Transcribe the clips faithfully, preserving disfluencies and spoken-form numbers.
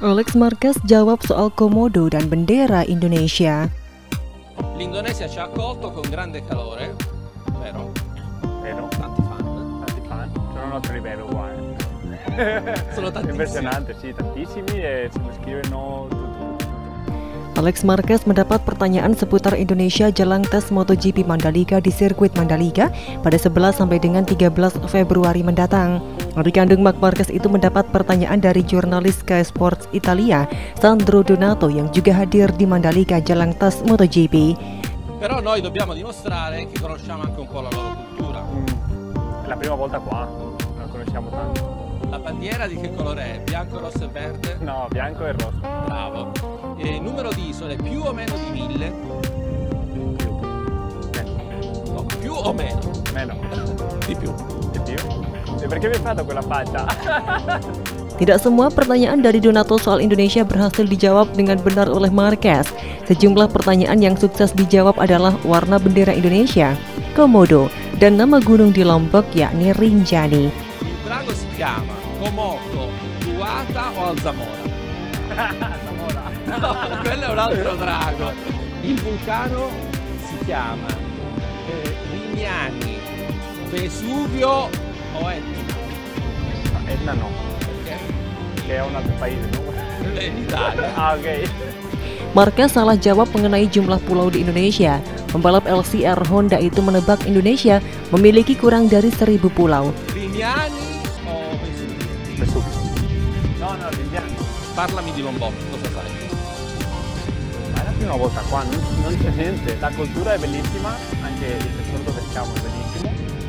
Alex Marquez jawab soal komodo dan bendera Indonesia. L'Indonesia ci ha accolto con grande calore, vero? Vero? Tanti fan. Tanti fan, sono un altro livello uguale. Sono tantissimi. Impressionante, sì, tantissimi e se mi scrivono tutto. Alex Marquez mendapat pertanyaan seputar Indonesia jelang tes MotoGP Mandalika di sirkuit Mandalika pada sebelas sampai dengan tiga belas Februari mendatang. Adik kandung Marc Marquez itu mendapat pertanyaan dari jurnalis Sky Sports Italia, Sandro Donato, yang juga hadir di Mandalika jelang tes MotoGP. Però noi dobbiamo dimostrare che conosciamo anche un po' la loro cultura. Mm, è la prima volta qua, non conosciamo tanto. La bandiera di che colore è? Bianco, rosso e verde? No, bianco e rosso. Bravo. E numero di isole più o meno di mille? Più. Meno. No, più o meno? Meno. Di più. Di più? E perché mi hai fatto quella faccia? Tidak semua pertanyaan dari Donato soal Indonesia berhasil dijawab dengan benar oleh Marquez. Sejumlah pertanyaan yang sukses dijawab adalah warna bendera Indonesia, komodo, dan nama gunung di Lombok yakni Rinjani. Il drago si chiama Komodo, Tuata o Alzamora? Zamora. No, quello è un altro drago. Il vulcano si chiama eh, Rignani, Vesuvio o Etna? No, Etna no, Perché? che è un altro paese, no? È in Italia. Ah, ok. Marquez salah jawab mengenai jumlah pulau di Indonesia. Pembalap L C R Honda itu menebak Indonesia memiliki kurang dari seribu pulau. Rignani o Vesuvio? Vesuvio. No, no, Rignani. Parlami di Lombok, cosa sai? Ma è la prima volta qua, non, non c'è niente. La cultura è bellissima, anche il tesoro dove siamo è bellissimo.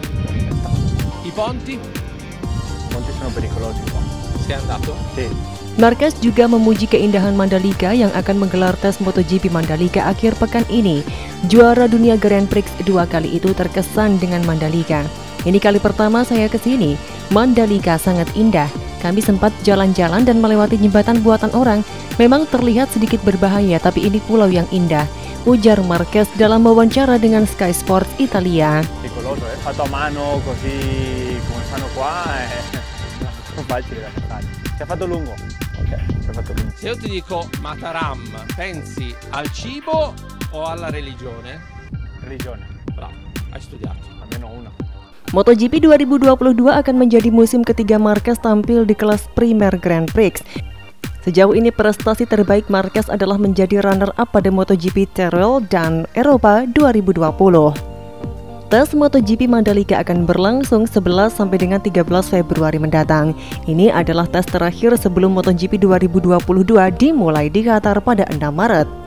I ponti? I ponti sono pericolosi qua. Sei andato? Sì. Marquez juga memuji keindahan Mandalika yang akan menggelar tes MotoGP Mandalika akhir pekan ini. Juara dunia Grand Prix dua kali itu terkesan dengan Mandalika. Ini kali pertama saya ke sini. Mandalika sangat indah. Kami sempat jalan-jalan dan melewati jembatan buatan orang. Memang terlihat sedikit berbahaya, tapi ini pulau yang indah, ujar Marquez dalam wawancara dengan Sky Sports Italia. Pericoloso, è fatto a mano così come fanno qua, è non facile da fare. Si è fatto lungo. Ok, si è fatto lungo. Se io ti dico Mataram, pensi al cibo o alla religione? Religione, Bravo, hai studiato. almeno una. MotoGP dua ribu dua puluh dua akan menjadi musim ketiga Marquez tampil di kelas Primer Grand Prix. Sejauh ini prestasi terbaik Marquez adalah menjadi runner-up pada MotoGP Teruel dan Eropa dua ribu dua puluh. Tes MotoGP Mandalika akan berlangsung sebelas sampai dengan tiga belas Februari mendatang. Ini adalah tes terakhir sebelum MotoGP dua ribu dua puluh dua dimulai di Qatar pada enam Maret.